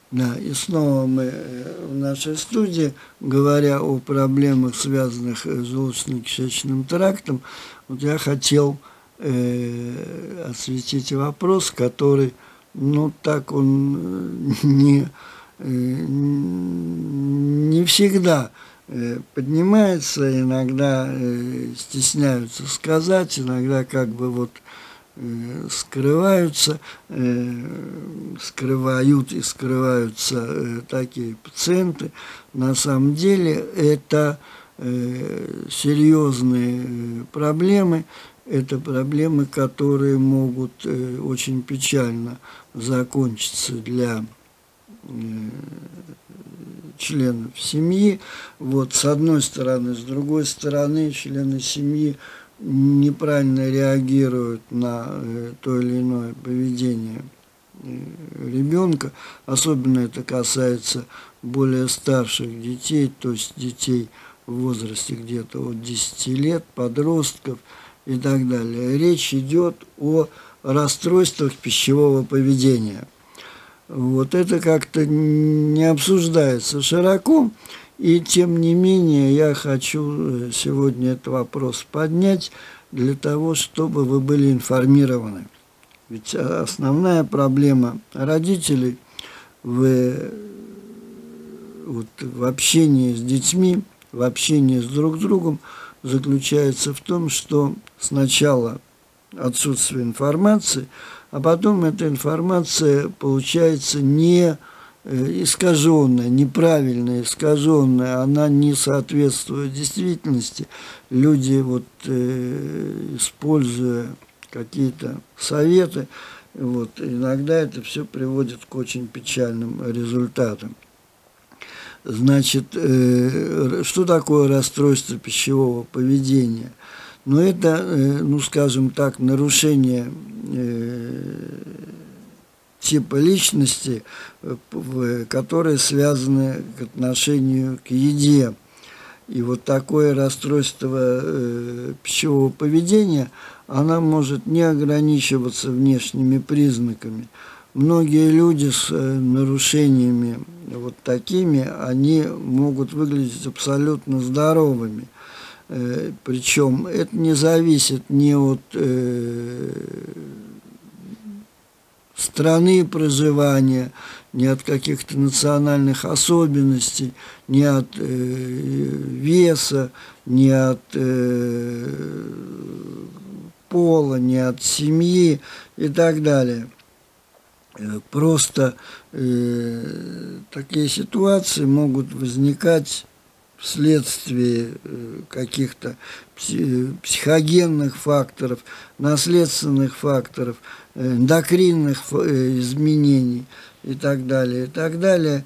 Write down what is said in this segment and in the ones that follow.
Да, и снова мы в нашей студии, говоря о проблемах, связанных с желудочно-кишечным трактом, вот я хотел осветить вопрос, который, ну, так он не всегда поднимается, иногда стесняются сказать, иногда как бы вот скрываются такие пациенты. На самом деле это серьезные проблемы, это проблемы, которые могут очень печально закончиться для членов семьи. Вот, с одной стороны. С другой стороны, члены семьи неправильно реагируют на то или иное поведение ребенка. Особенно это касается более старших детей, то есть детей в возрасте где-то от 10 лет, подростков и так далее. Речь идет о расстройствах пищевого поведения. Вот это как-то не обсуждается широко, и тем не менее я хочу сегодня этот вопрос поднять для того, чтобы вы были информированы. Ведь основная проблема родителей в общении с детьми, в общении с друг другом заключается в том, что сначала отсутствие информации, а потом эта информация получается не искаженная, неправильная, искаженная, она не соответствует действительности. Люди, вот, используя какие-то советы, вот, иногда это все приводит к очень печальным результатам. Значит, что такое расстройство пищевого поведения? Ну, это, ну, скажем так, нарушение типа личности, которые связаны к отношению к еде. И вот такое расстройство пищевого поведения, оно может не ограничиваться внешними признаками. Многие люди с нарушениями вот такими, они могут выглядеть абсолютно здоровыми. Причем это не зависит ни от страны проживания, ни от каких-то национальных особенностей, ни от веса, ни от пола, ни от семьи и так далее. Просто такие ситуации могут возникать вследствие каких-то психогенных факторов, наследственных факторов, эндокринных изменений и так далее, и так далее,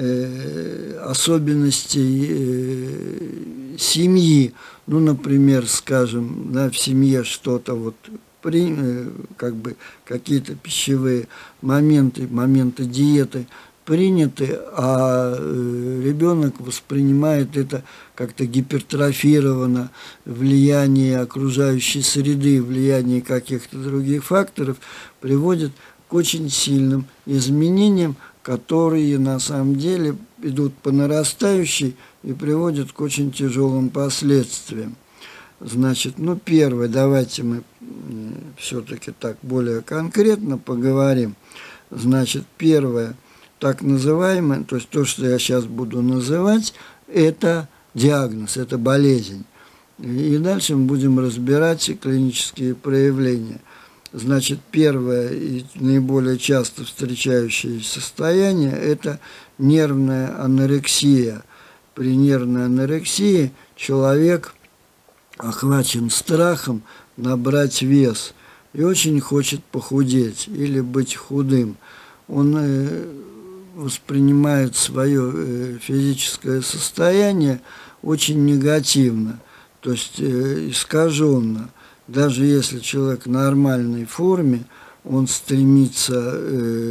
особенностей семьи. Ну, например, скажем, да, в семье что-то вот как бы какие-то пищевые моменты диеты приняты, а ребенок воспринимает это как-то гипертрофировано, влияние окружающей среды, влияние каких-то других факторов приводит к очень сильным изменениям, которые на самом деле идут по нарастающей и приводят к очень тяжелым последствиям. Значит, ну, первое, давайте мы все-таки так более конкретно поговорим. Значит, первое, так называемое, то есть то, что я сейчас буду называть, это диагноз, это болезнь. И дальше мы будем разбирать клинические проявления. Значит, первое и наиболее часто встречающееся состояние – это нервная анорексия. При нервной анорексии человек охвачен страхом набрать вес и очень хочет похудеть или быть худым. Он воспринимает свое физическое состояние очень негативно, то есть искаженно. Даже если человек в нормальной форме, он стремится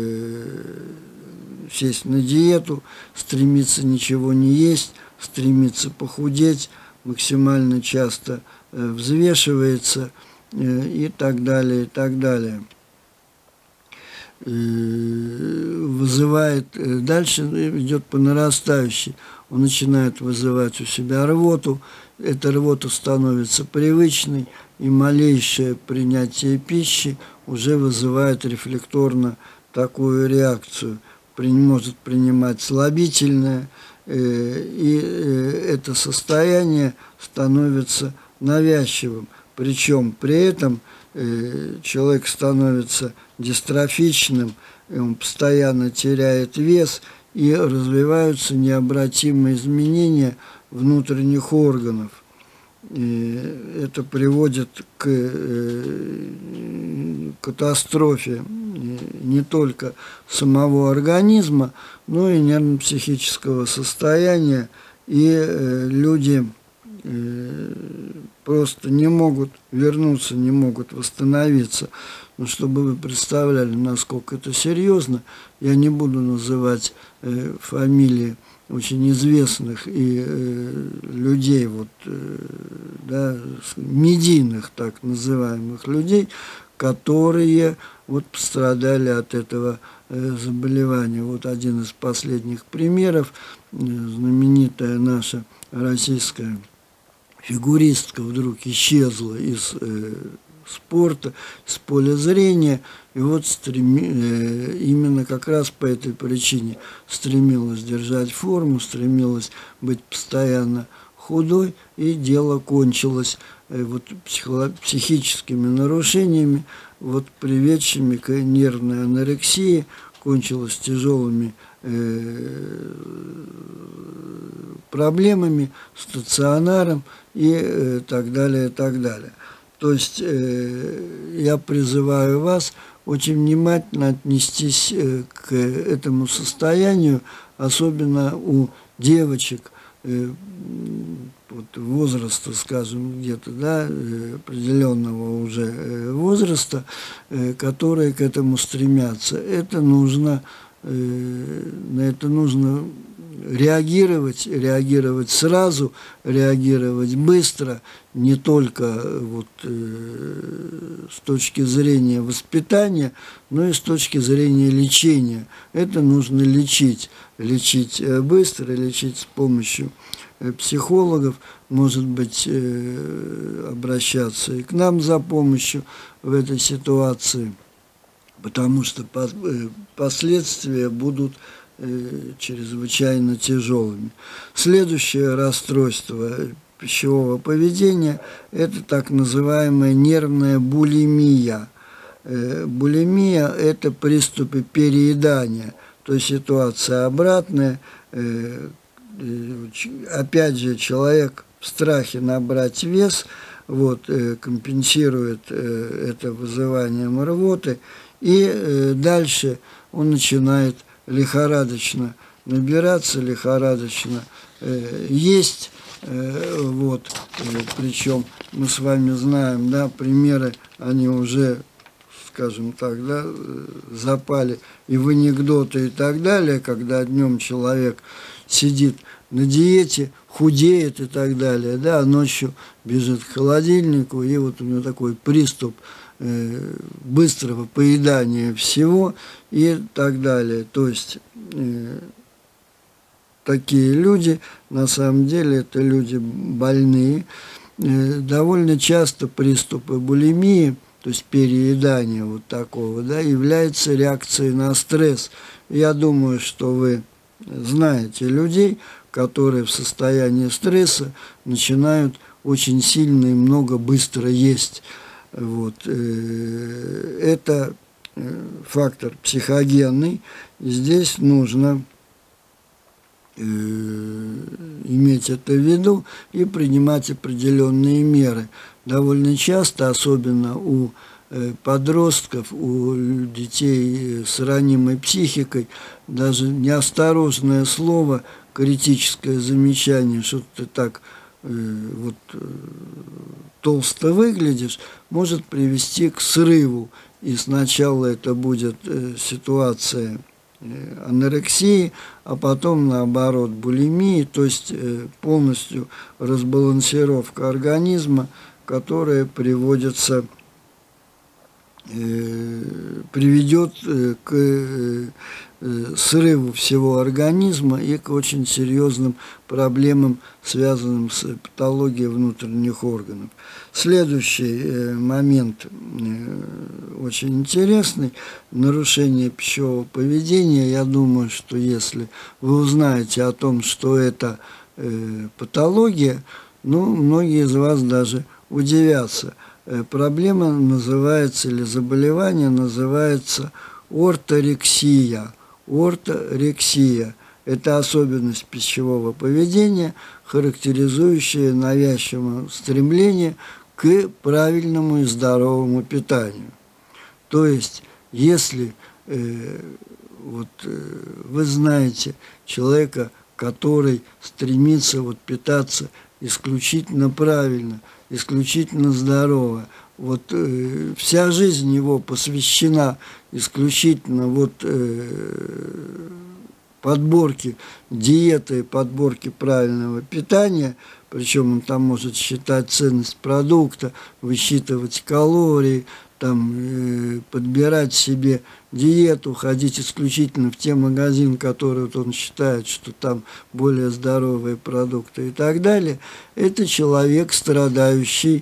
сесть на диету, стремится ничего не есть, стремится похудеть, максимально часто взвешивается и так далее, и так далее. вызывает, дальше идет по нарастающей. Он начинает вызывать у себя рвоту, эта рвота становится привычной, и малейшее принятие пищи уже вызывает рефлекторно такую реакцию. Может принимать слабительное, и это состояние становится навязчивым. Причем при этом человек становится дистрофичным, он постоянно теряет вес, и развиваются необратимые изменения внутренних органов. И это приводит к катастрофе не только самого организма, но и нервно-психического состояния, и люди просто не могут вернуться, не могут восстановиться. Но чтобы вы представляли, насколько это серьезно, я не буду называть фамилии очень известных и людей, вот, да, медийных так называемых людей, которые вот пострадали от этого заболевания. Вот один из последних примеров: знаменитая наша российская фигуристка вдруг исчезла из спорта, с поля зрения, и вот именно как раз по этой причине стремилась держать форму, стремилась быть постоянно худой, и дело кончилось вот психическими нарушениями, вот приведшими к нервной анорексии, кончилось тяжелыми проблемами, стационаром и так далее, и так далее. То есть я призываю вас очень внимательно отнестись к этому состоянию, особенно у девочек вот, возраста, скажем, где-то, да, определенного уже возраста, которые к этому стремятся. Это нужно, на это нужно реагировать сразу, реагировать быстро, не только вот, с точки зрения воспитания, но и с точки зрения лечения. Это нужно лечить быстро, лечить с помощью психологов, может быть, обращаться и к нам за помощью в этой ситуации, потому что последствия будут чрезвычайно тяжелыми. Следующее расстройство пищевого поведения – это так называемая нервная булимия. Булимия – это приступы переедания, то есть ситуация обратная. Опять же, человек в страхе набрать вес, вот, компенсирует это вызыванием рвоты, и дальше он начинает лихорадочно набираться, лихорадочно есть. Вот, причем мы с вами знаем, да, примеры, они уже, скажем так, да, запали и в анекдоты и так далее, когда днем человек сидит на диете, худеет и так далее, да, а ночью бежит к холодильнику, и вот у него такой приступ быстрого поедания всего и так далее. То есть такие люди, на самом деле, это люди больные. Довольно часто приступы булимии, то есть переедания вот такого, да, является реакцией на стресс. Я думаю, что вы знаете людей, которые в состоянии стресса начинают очень сильно и много быстро есть. Вот. Это фактор психогенный. И здесь нужно иметь это в виду и принимать определенные меры. Довольно часто, особенно у подростков, у детей с ранимой психикой, даже неосторожное слово, критическое замечание, что ты так вот толсто выглядишь, может привести к срыву. И сначала это будет ситуация анорексии, а потом, наоборот, булимии, то есть полностью разбалансировка организма, которая приводится приведет к срыву всего организма и к очень серьезным проблемам, связанным с патологией внутренних органов. Следующий момент очень интересный – нарушение пищевого поведения. Я думаю, что если вы узнаете о том, что это патология, ну, многие из вас даже удивятся. Проблема называется, или заболевание называется орторексия. Орторексия – это особенность пищевого поведения, характеризующая навязчивое стремление к правильному и здоровому питанию. То есть, если вы знаете человека, который стремится питаться исключительно правильно, исключительно здорово, вся жизнь его посвящена исключительно подборке диеты, подборке правильного питания, причем он там может считать ценность продукта, высчитывать калории, подбирать себе диету, ходить исключительно в те магазины, которые он считает, что там более здоровые продукты и так далее. Это человек, страдающий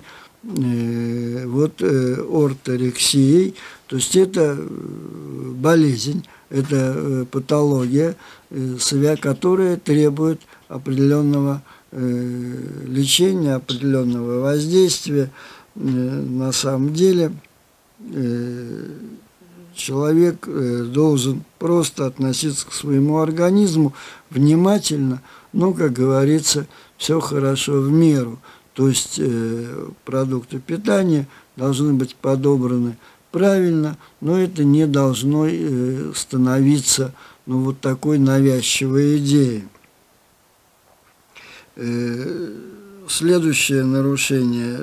орторексией, то есть это болезнь, это патология, которая требует определенного лечения, определенного воздействия. На самом деле человек должен просто относиться к своему организму внимательно, но, как говорится, все хорошо в меру. То есть продукты питания должны быть подобраны правильно, но это не должно становиться такой навязчивой идеей. Следующее нарушение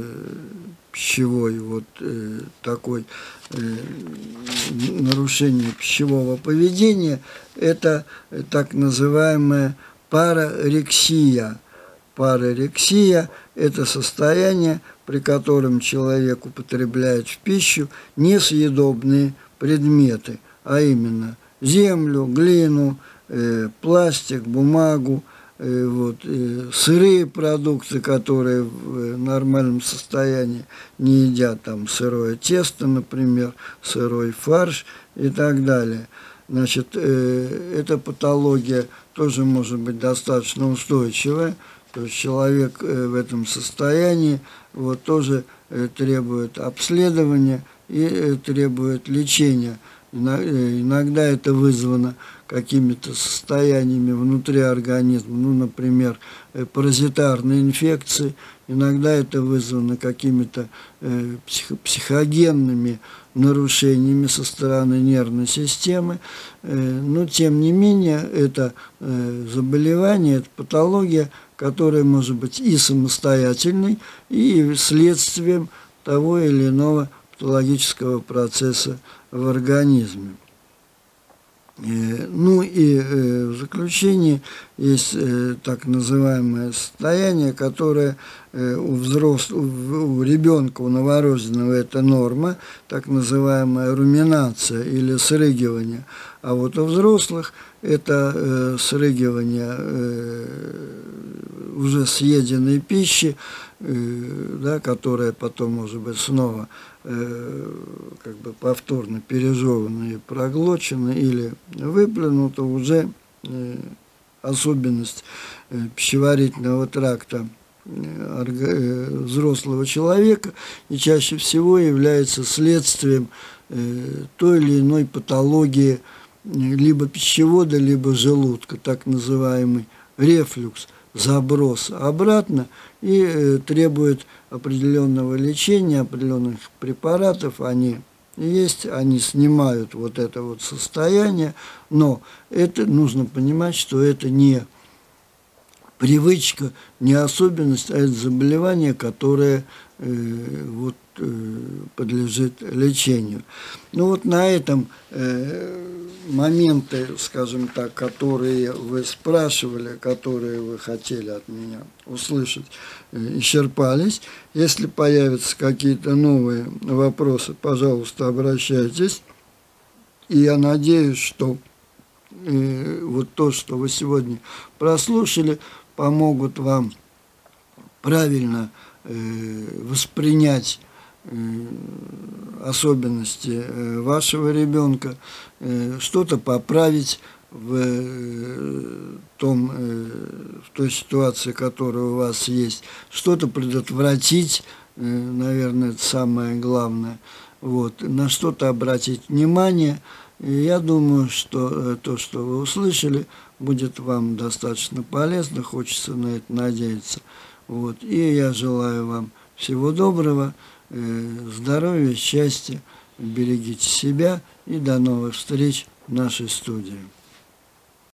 нарушение пищевого поведения – это так называемая парорексия. Парорексия – это состояние, при котором человек употребляет в пищу несъедобные предметы, а именно землю, глину, пластик, бумагу, сырые продукты, которые в нормальном состоянии не едят, сырое тесто, например, сырой фарш и так далее. Значит, эта патология тоже может быть достаточно устойчивая, то есть человек в этом состоянии тоже требует обследования и требует лечения. Иногда это вызвано какими-то состояниями внутри организма, например, паразитарные инфекции, иногда это вызвано какими-то психогенными нарушениями со стороны нервной системы, но тем не менее это заболевание, это патология, которая может быть и самостоятельной, и следствием того или иного патологического процесса в организме. В заключение есть так называемое состояние, которое у ребенка, у новорожденного это норма, так называемая руминация или срыгивание, а у взрослых это срыгивание уже съеденной пищи, которая потом может быть снова повторно пережевана и проглочена или выплюнута, уже особенность пищеварительного тракта взрослого человека и чаще всего является следствием той или иной патологии либо пищевода, либо желудка, так называемый рефлюкс, заброс обратно, и требует определенного лечения, определенных препаратов. Они есть, они снимают это состояние, но это нужно понимать, что это не привычка, не особенность, а это заболевание, которое подлежит лечению. Ну вот на этом моменты, скажем так, которые вы спрашивали, которые вы хотели от меня услышать, исчерпались. Если появятся какие-то новые вопросы, пожалуйста, обращайтесь. И я надеюсь, что вот то, что вы сегодня прослушали, помогут вам правильно воспринять особенности вашего ребенка, что-то поправить в той ситуации, которая у вас есть, что-то предотвратить, наверное, это самое главное, вот, на что-то обратить внимание. И я думаю, что то, что вы услышали, будет вам достаточно полезно, хочется на это надеяться. Вот. И я желаю вам всего доброго, здоровья, счастья, берегите себя и до новых встреч в нашей студии.